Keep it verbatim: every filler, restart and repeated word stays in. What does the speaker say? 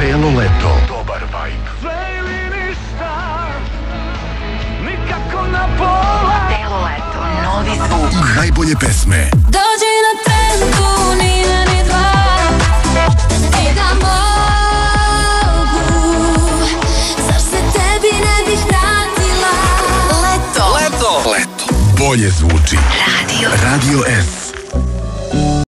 celo leto. Dobar vibe. Sve ili ništa, nikako na pola. Celo leto, novi zvuk. I najbolje pesme. Dođi na tenku, ni na ni dva. I da mogu, zar se tebi ne bih vratila. Leto. Leto. Leto. Bolje zvuči. Radio. Radio S.